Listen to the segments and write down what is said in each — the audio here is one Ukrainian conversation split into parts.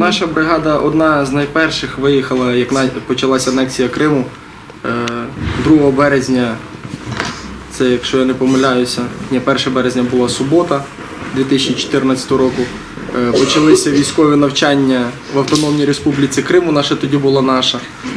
Наша бригада одна з найперших виїхала, як почалася анексія Криму 2 березня, це, якщо я не помиляюся, 1 березня була субота 2014 року. Почалися військові навчання в Автономній Республіці Крим, вона ще тоді була наша.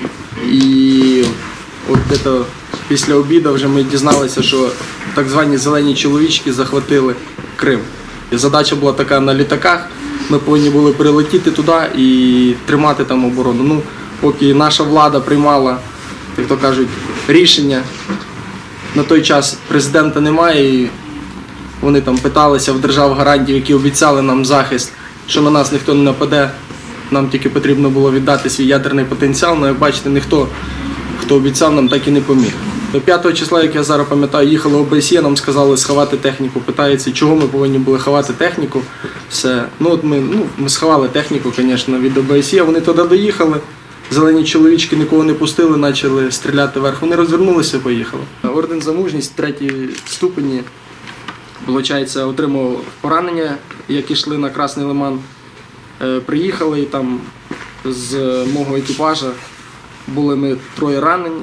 І от після обіду вже ми дізналися, що так звані зелені чоловічки захватили Крим. І задача була така на літаках, ми повинні були прилетіти туди і тримати там оборону. Ну, поки наша влада приймала, як то кажуть, рішення, на той час президента немає, і вони там питалися в держав-гарантів, які обіцяли нам захист, що на нас ніхто не нападе, нам тільки потрібно було віддати свій ядерний потенціал, але, як бачите, ніхто, хто обіцяв, нам так і не поміг. 5 числа, як я зараз пам'ятаю, їхали ОБСЄ, нам сказали сховати техніку. Питається, чого ми повинні були ховати техніку. Все. Ну, от ми сховали техніку, звісно, від ОБСЄ. Вони туди доїхали, зелені чоловічки нікого не пустили, почали стріляти вверх. Вони розвернулися і поїхали. Орден за мужність 3 ступені, виходить, отримав поранення, як йшли на Красний Лиман. Приїхали і там з мого екіпажа були ми 3 ранені.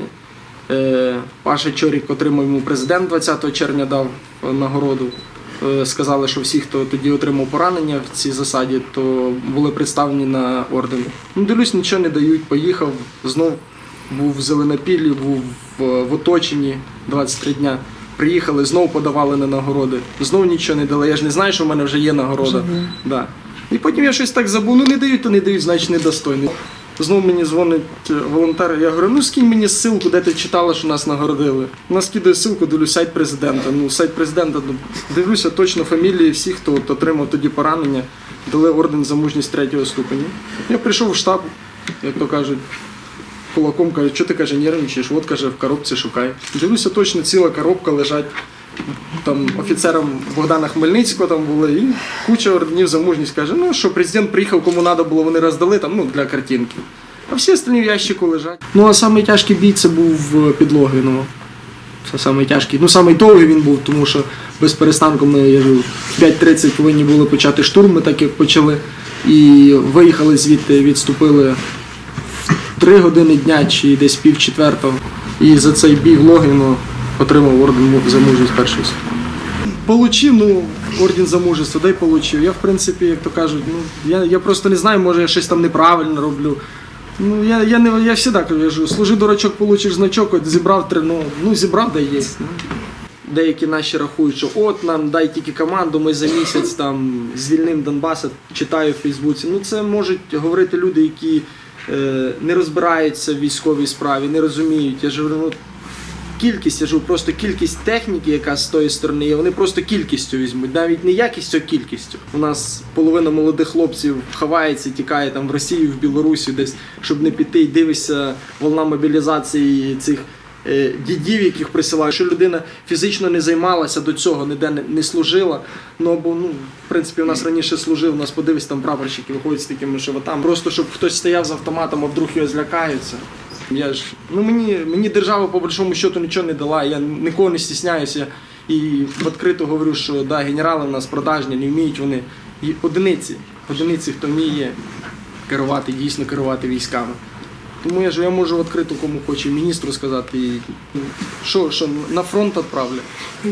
Паша Чорік отримав йому президент 20 червня, дав нагороду. Сказали, що всі, хто тоді отримав поранення в цій засаді, то були представлені на орден. Ну, дивлюсь, нічого не дають, поїхав, знов був в Зеленопіллі, був в оточенні 23 дня. Приїхали, знов подавали на нагороди, знов нічого не дали. Я ж не знаю, що в мене вже є нагорода. Да. І потім я щось так забув, ну не дають, то не дають, значить недостойний. Знову мені дзвонить волонтер, я говорю, ну скинь мені ссылку, де ти читала, що нас нагородили. Вона скидає ссылку, дивлюсь, сайт президента. Ну, сайт президента, дивлюся точно фамілії всіх, хто отримав тоді поранення, дали орден за мужність 3 ступеня. Я прийшов в штаб, як то кажуть, кулаком кажуть, що ти, каже, нервничаєш, от, каже, в коробці шукай. Дивлюся, точно ціла коробка лежать. Там офіцерам Богдана Хмельницького там були, і куча орденів за мужність. Каже, ну що, президент приїхав, кому треба було, вони роздали там, ну, для картинки. А всі остальні в ящику лежать. Ну, а самий тяжкий бій це був під Логвиново. Це самий тяжкий. Ну, самий довгий він був, тому що без перестанку ми в 5:30 повинні були почати штурм, ми так як почали. І виїхали звідти, відступили в 3 години дня чи десь 3:30. І за цей бій в Логвиново отримав орден за мужність 1 ступеня. Получив, ну, орден за мужество, дай получив. Я, в принципі, як то кажуть, ну, я просто не знаю, може я щось там неправильно роблю. Ну, я завжди кажу, служи дурачок, получиш значок, от зібрав 3, ну зібрав, де є. Деякі наші рахують, що от нам дай тільки команду, ми за місяць там звільнимо Донбас, читаю в Фейсбуці. Ну, це можуть говорити люди, які не розбираються в військовій справі, не розуміють. Я ж говорю, ну, кількість, я ж говорю, просто кількість техніки, яка з тої сторони є, вони просто кількістю візьмуть, навіть не якістю, а кількістю. У нас половина молодих хлопців ховається, тікає там в Росію, в Білорусі десь, щоб не піти, і дивишся волна мобілізації цих дідів, яких присилають, що людина фізично не займалася до цього, ніде не служила. Ну, бо, в принципі, у нас раніше служив, у нас, подивись, там прапорщики виходять з такими животами. Просто, щоб хтось стояв з автоматом, а вдруг його злякаються. Мені держава, по большому счету, нічого не дала, я нікого не стісняюся. І відкрито говорю, що да, генерали в нас продажні, не вміють вони. І одиниці, хто вміє керувати, дійсно керувати військами. Тому я можу відкрито кому хоче, міністру сказати, що на фронт відправлять.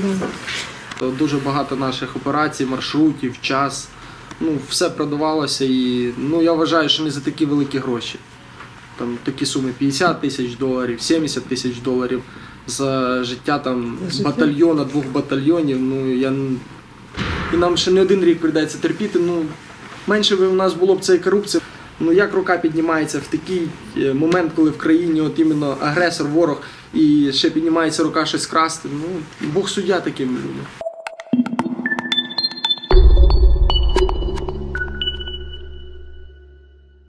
Дуже багато наших операцій, маршрутів, час, все продавалося і я вважаю, що не за такі великі гроші. Там такі суми $50 тисяч, $70 тисяч за життя там батальйона, 2 батальйонів. І нам ще не 1 рік прийдеться терпіти. Менше б у нас було б цієї корупції. Як рука піднімається в такий момент, коли в країні от іменно агресор, ворог, і ще піднімається рука щось красти, Бог суддя таким людям.